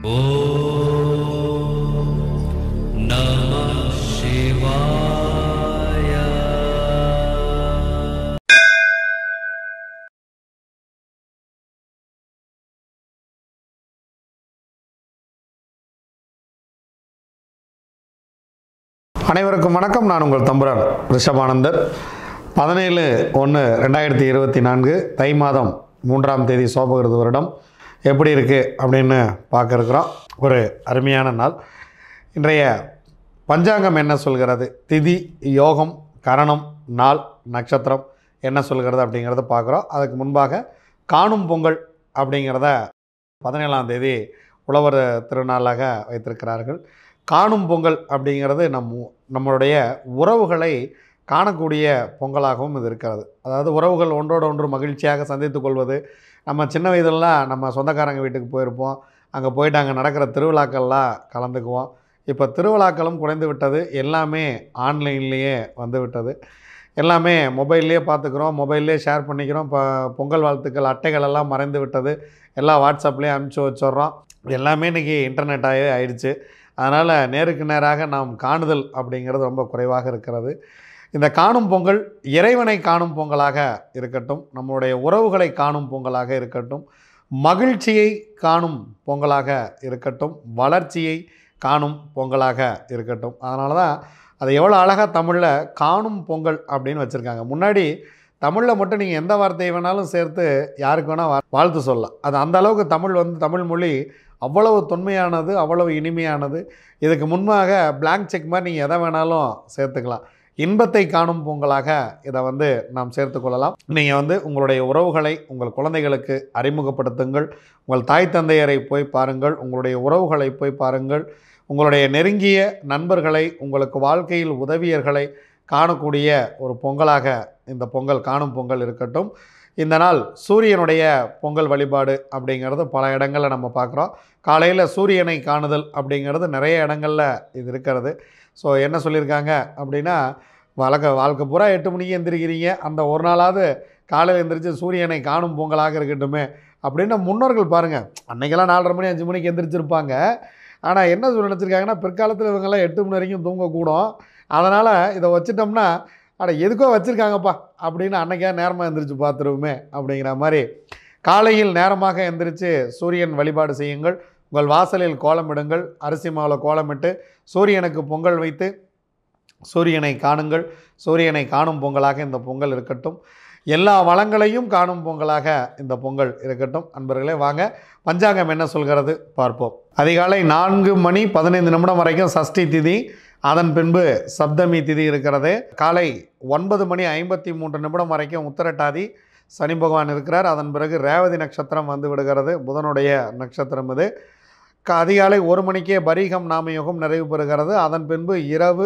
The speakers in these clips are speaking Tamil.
ஓம் நம சிவாய. அனைவருக்கும் வணக்கம். நான் உங்கள் தம்புரான் ரிஷபானந்தர். 17/1/2024 தை மாதம் 3ஆம் தேதி சோபகிருது வருடம் எப்படி இருக்குது அப்படின்னு பார்க்க இருக்கிறோம். ஒரு அருமையான நாள். இன்றைய பஞ்சாங்கம் என்ன சொல்கிறது, திதி, யோகம், கரணம், நாள், நட்சத்திரம் என்ன சொல்கிறது அப்படிங்கிறத பார்க்குறோம். அதுக்கு முன்பாக காணும் பொங்கல் அப்படிங்கிறத 17ஆம் தேதி உழவர் திருநாளாக வைத்திருக்கிறார்கள். காணும் பொங்கல் அப்படிங்கிறது நம்மளுடைய உறவுகளை காணக்கூடிய பொங்கலாகவும் இது இருக்கிறது. அதாவது உறவுகள் ஒன்றோடு ஒன்று மகிழ்ச்சியாக சந்தித்து கொள்வது. நம்ம சின்ன வயதுலலாம் நம்ம சொந்தக்காரங்க வீட்டுக்கு போயிருப்போம். அங்கே போயிட்டு அங்கே நடக்கிற திருவிழாக்கள்லாம் கலந்துக்குவோம். இப்போ திருவிழாக்களும் குறைந்து விட்டது. எல்லாமே ஆன்லைன்லேயே வந்து விட்டது. எல்லாமே மொபைல்லையே பார்த்துக்கிறோம், மொபைல்லே ஷேர் பண்ணிக்கிறோம். இப்போ பொங்கல் வாழ்த்துக்கள் அட்டைகள் எல்லாம் மறைந்து விட்டது. எல்லாம் வாட்ஸ்அப்லேயே அனுப்பிச்சி வச்சிட்றோம். எல்லாமே இன்றைக்கி இன்டர்நெட்டாகவே ஆயிடுச்சு. அதனால் நேருக்கு நேராக நாம் காணுதல் அப்படிங்கிறது ரொம்ப குறைவாக இருக்கிறது. இந்த காணும் பொங்கல் இறைவனை காணும் பொங்கலாக இருக்கட்டும், நம்முடைய உறவுகளை காணும் பொங்கலாக இருக்கட்டும், மகிழ்ச்சியை காணும் பொங்கலாக இருக்கட்டும், வளர்ச்சியை காணும் பொங்கலாக இருக்கட்டும். அதனால தான் அதை எவ்வளோ அழகாக தமிழில் காணும் பொங்கல் அப்படின்னு வச்சுருக்காங்க. முன்னாடி தமிழில் மட்டும் நீங்கள் எந்த வார்த்தையை வேணாலும் சேர்த்து யாருக்கு வேணால் வாழ்த்து சொல்லலாம். அது அந்த அளவுக்கு தமிழ் மொழி அவ்வளவு தொன்மையானது, அவ்வளவு இனிமையானது. இதுக்கு முன்பாக பிளாங்க் செக் மாதிரி நீங்கள் எதை வேணாலும் சேர்த்துக்கலாம். இன்பத்தை காணும் பொங்கலாக இதை நாம் சேர்த்துக்கொள்ளலாம். நீங்கள் உங்களுடைய உறவுகளை உங்கள் குழந்தைகளுக்கு அறிமுகப்படுத்துங்கள். உங்கள் தாய் தந்தையரை போய் பாருங்கள், உங்களுடைய உறவுகளை போய் பாருங்கள், உங்களுடைய நெருங்கிய நண்பர்களை, உங்களுக்கு வாழ்க்கையில் உதவியர்களை காணக்கூடிய ஒரு பொங்கலாக இந்த பொங்கல் காணும் பொங்கல் இருக்கட்டும். இந்த நாள் சூரியனுடைய பொங்கல் வழிபாடு அப்படிங்கிறது பல இடங்களில் நம்ம பார்க்குறோம். காலையில் சூரியனை காணுதல் அப்படிங்கிறது நிறைய இடங்களில் இது இருக்கிறது. ஸோ என்ன சொல்லியிருக்காங்க அப்படின்னா, வாழ்க்கை பூரா 8 மணிக்கு எந்திரிக்கிறீங்க, அந்த ஒரு நாளாவது காலையில் எந்திரிச்சு சூரியனை காணும் பொங்கலாக இருக்கட்டுமே அப்படின்னு முன்னோர்கள் பாருங்கள். அன்றைக்கெல்லாம் 4:30 மணி 5 மணிக்கு எந்திரிச்சிருப்பாங்க. ஆனால் என்ன நினச்சிருக்காங்கன்னா, பிற்காலத்தில் இவங்கெல்லாம் 8 மணி வரைக்கும் தூங்கக்கூடும். அதனால் இதை வச்சுட்டோம்னா எதுக்கோ வச்சுருக்காங்கப்பா அப்படின்னு அன்றைக்கே நேரமாக எந்திரிச்சு பார்த்துருவோமே அப்படிங்கிற மாதிரி காலையில் நேரமாக எந்திரிச்சு சூரியன் வழிபாடு செய்யுங்கள். உங்கள் வாசலில் கோலமிடுங்கள். அரிசி மாவில் கோலமிட்டு சூரியனுக்கு பொங்கல் வைத்து சூரியனை காணுங்கள். சூரியனை காணும் பொங்கலாக இந்த பொங்கல் இருக்கட்டும். எல்லா வளங்களையும் காணும் பொங்கலாக இந்த பொங்கல் இருக்கட்டும். அன்பர்களே, வாங்க பஞ்சாங்கம் என்ன சொல்கிறது பார்ப்போம். அதிகாலை 4:15 வரைக்கும் சஷ்டி திதி, அதன் பின்பு சப்தமி திதி இருக்கிறது. காலை 9:53 வரைக்கும் உத்திரட்டாதி சனி பகவான் இருக்கிறார். அதன் பிறகு ரேவதி நட்சத்திரம் வந்து விடுகிறது. புதனுடைய நட்சத்திரம் இது. அதிகாலை 1 மணிக்கே பரீகம் நாமயோகம் நிறைவு பெறுகிறது. அதன் பின்பு இரவு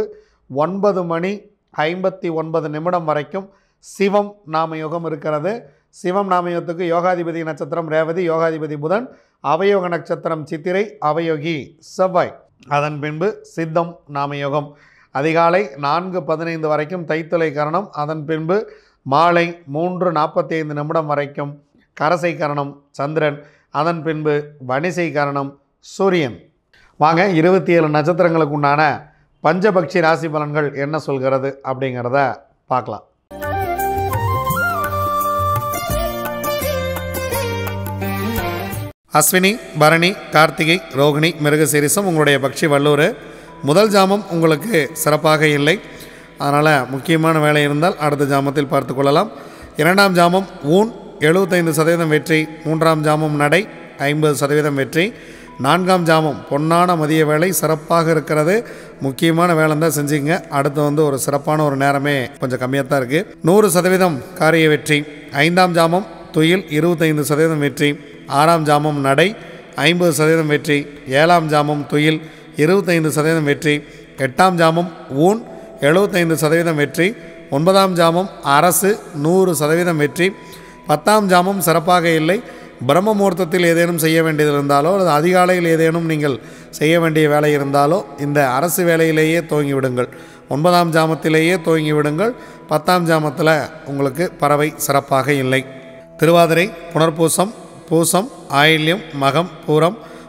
9:59 வரைக்கும் சிவம் நாமயோகம் இருக்கிறது. சிவம் நாமயோகத்துக்கு யோகாதிபதி நட்சத்திரம் ரேவதி, யோகாதிபதி புதன், அவயோக நட்சத்திரம் சித்திரை, அவயோகி செவ்வாய். அதன் பின்பு சித்தம் நாமயோகம். அதிகாலை 4:15 வரைக்கும் தைத்துளை கரணம். அதன் பின்பு மாலை 3:45 வரைக்கும் கரசை கரணம் சந்திரன். அதன் பின்பு வணிசை கரணம் சூரியன். வாங்க 27 நட்சத்திரங்களுக்கு உண்டான பஞ்சபக்ஷி ராசி பலன்கள் என்ன சொல்கிறது அப்படிங்கிறத பார்க்கலாம். அஸ்வினி, பரணி, கார்த்திகை, ரோகிணி, மிருகசீரிசம் உங்களுடைய பக்ஷி வல்லூர். முதல் ஜாமம் உங்களுக்கு சிறப்பாக இல்லை. அதனால் முக்கியமான வேலை இருந்தால் அடுத்த ஜாமத்தில் பார்த்து கொள்ளலாம். 2ஆம் ஜாமம் ஊன் 75% வெற்றி. 3ஆம் ஜாமம் நடை 50% வெற்றி. 4ஆம் ஜாமம் பொன்னான மதிய வேலை சிறப்பாக இருக்கிறது. முக்கியமான வேலை தான் செஞ்சுங்க. அடுத்து ஒரு சிறப்பான ஒரு நேரமே கொஞ்சம் கம்மியாக தான் இருக்குது. 100% காரிய வெற்றி. 5ஆம் ஜாமம் துயில் 25% வெற்றி. 6ஆம் ஜாமம் நடை 50% வெற்றி. 7ஆம் ஜாமம் துயில் 25% வெற்றி. 8ஆம் ஜாமம் ஊன் 75% வெற்றி. 9ஆம் ஜாமம் அரசு 100% வெற்றி. 10ஆம் ஜாமம் சிறப்பாக இல்லை. பிரம்ம முகூர்த்தத்தில் ஏதேனும் செய்ய வேண்டியது இருந்தாலோ அல்லது அதிகாலையில் ஏதேனும் நீங்கள் செய்ய வேண்டிய வேலை இருந்தாலோ இந்த அரசு வேலையிலேயே துவங்கிவிடுங்கள். 9ஆம் ஜாமத்திலேயே துவங்கிவிடுங்கள். 10ஆம் ஜாமத்தில் உங்களுக்கு பறவை சிறப்பாக இல்லை. திருவாதிரை, புனர்பூசம், பூசம், ஆயில்யம், மகம், பூரம்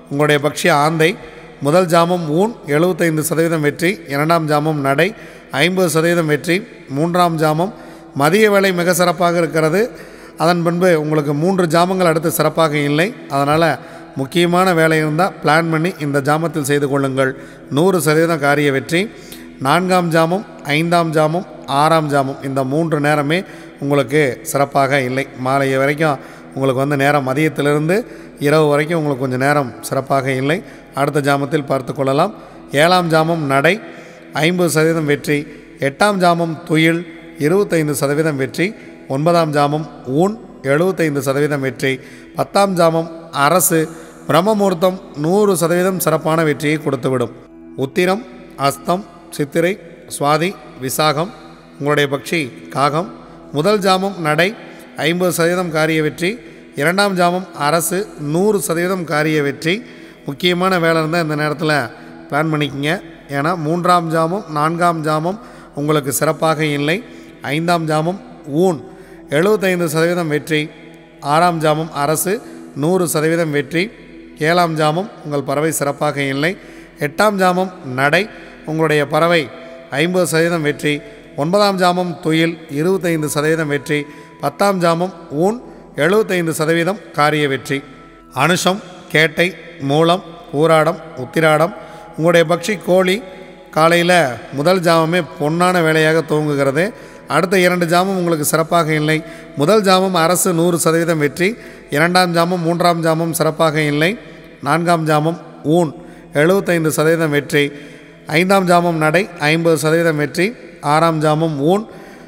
உங்களுடைய பக்ஷி ஆந்தை. முதல் ஜாமம் ஊன் 75% வெற்றி, இரண்டாம் ஜாமம் நடை 50% வெற்றி, மூன்றாம் ஜாமம் மதிய வேலை மிக சிறப்பாக இருக்கிறது. அதன் பின்பு உங்களுக்கு 3 ஜாமங்கள் அடுத்து சிறப்பாக இல்லை. அதனால் முக்கியமான வேலை இருந்தால் பிளான் பண்ணி இந்த ஜாமத்தில் செய்து கொள்ளுங்கள். 100% காரிய வெற்றி. 4ஆம் ஜாமம், 5ஆம் ஜாமம், 6ஆம் ஜாமம் இந்த 3 நேரமே உங்களுக்கு சிறப்பாக இல்லை. மாலை வரைக்கும் உங்களுக்கு நேரம் மதியத்திலிருந்து இரவு வரைக்கும் உங்களுக்கு கொஞ்சம் நேரம் சிறப்பாக இல்லை. அடுத்த ஜாமத்தில் பார்த்து கொள்ளலாம். 7ஆம் ஜாமம் நடை 50% வெற்றி, 8ஆம் ஜாமம் துயில் 25% வெற்றி, 9ஆம் ஜாமம் ஊன் 75% வெற்றி, 10ஆம் ஜாமம் அரசு பிரம்மமுகூர்த்தம் 100% சிறப்பான வெற்றியை கொடுத்துவிடும். உத்திரம், அஸ்தம், சித்திரை, சுவாதி, விசாகம் உங்களுடைய பக்ஷி காகம். முதல் ஜாமம் நடை 50% காரிய வெற்றி, இரண்டாம் ஜாமம் அரசு 100% காரிய வெற்றி. முக்கியமான வேலை இருந்தால் இந்த நேரத்தில் பிளான் பண்ணிக்கங்க. ஏன்னா 3ஆம் ஜாமம் 4ஆம் ஜாமம் உங்களுக்கு சிறப்பாக இல்லை. 5ஆம் ஜாமம் ஊன் 75% வெற்றி, 6ஆம் ஜாமம் அரசு 100% வெற்றி, 7ஆம் ஜாமம் உங்கள் பறவை சிறப்பாக இல்லை. 8ஆம் ஜாமம் நடை உங்களுடைய பறவை 50% வெற்றி, 9ஆம் ஜாமம் துயில் 25% வெற்றி, 10ஆம் ஜாமம் ஊன் 75% காரிய வெற்றி. அனுஷம், கேட்டை, மூலம், பூராடம், உத்திராடம் உங்களுடைய பக்ஷி கோழி காலையில் முதல் ஜாமமே பொன்னான வேலையாக துவங்குகிறது. அடுத்த 2 ஜாமம் உங்களுக்கு சிறப்பாக இல்லை. முதல் ஜாமம் அரசு 100% வெற்றி, இரண்டாம் ஜாமம் 3ஆம் ஜாமம் சிறப்பாக இல்லை, 4ஆம் ஜாமம் ஊன் 75% வெற்றி, 5ஆம் ஜாமம் நடை 50% வெற்றி, 6ஆம் ஜாமம் ஊன்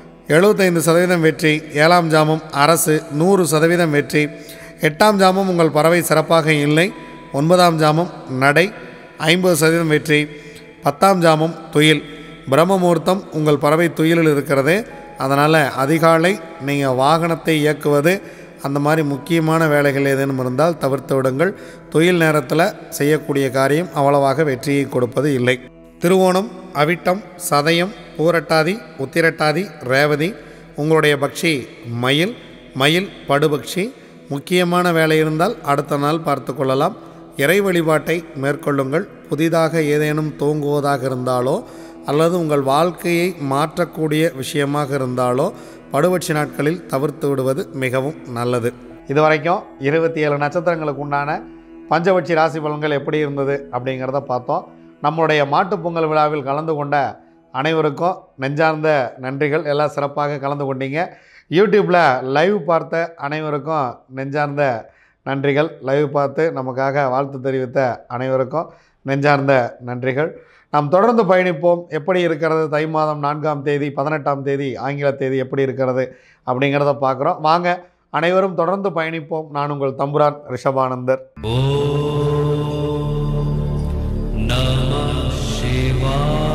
75% வெற்றி, 7ஆம் ஜாமம் அரசு 100% வெற்றி, 8ஆம் ஜாமம் உங்கள் பறவை சிறப்பாக இல்லை, 9ஆம் ஜாமம் நடை 50% வெற்றி, 10ஆம் ஜாமம் துயில் பிரம்மமுகூர்த்தம் உங்கள் பறவை துயிலில் இருக்கிறது. அதனால் அதிகாலை நீங்கள் வாகனத்தை இயக்குவது அந்த மாதிரி முக்கியமான வேலைகள் ஏதேனும் இருந்தால் தவிர்த்து விடுங்கள். துயில் நேரத்தில் செய்யக்கூடிய காரியம் அவ்வளவாக வெற்றியை கொடுப்பது இல்லை. திருவோணம், அவிட்டம், சதயம், பூரட்டாதி, உத்திரட்டாதி, ரேவதி உங்களுடைய பக்ஷி மயில். மயில் படுபக்ஷி. முக்கியமான வேலை இருந்தால் அடுத்த நாள் பார்த்து கொள்ளலாம். இறை வழிபாட்டை மேற்கொள்ளுங்கள். புதிதாக ஏதேனும் தூங்குவதாக இருந்தாலோ அல்லது உங்கள் வாழ்க்கையை மாற்றக்கூடிய விஷயமாக இருந்தாலோ படுபட்சி நாட்களில் தவிர்த்து விடுவது மிகவும் நல்லது. இதுவரைக்கும் 27 நட்சத்திரங்களுக்கு உண்டான பஞ்சபட்சி ராசி பலன்கள் எப்படி இருந்தது அப்படிங்கிறத பார்த்தோம். நம்மளுடைய மாட்டுப்பொங்கல் விழாவில் கலந்து கொண்ட அனைவருக்கும் நெஞ்சார்ந்த நன்றிகள். எல்லாம் சிறப்பாக கலந்து கொண்டீங்க. யூடியூப்பில் லைவ் பார்த்த அனைவருக்கும் நெஞ்சார்ந்த நன்றிகள். லைவ் பார்த்து நமக்காக வாழ்த்து தெரிவித்த அனைவருக்கும் நெஞ்சார்ந்த நன்றிகள். நாம் தொடர்ந்து பயணிப்போம். எப்படி இருக்கிறது தை மாதம் 4ஆம் தேதி 18ஆம் தேதி ஆங்கில தேதி எப்படி இருக்கிறது அப்படிங்கிறத பார்க்குறோம். வாங்க அனைவரும் தொடர்ந்து பயணிப்போம். நான் உங்கள் தம்புரான் ரிஷபானந்தர். ஓம் நமः சிவாய.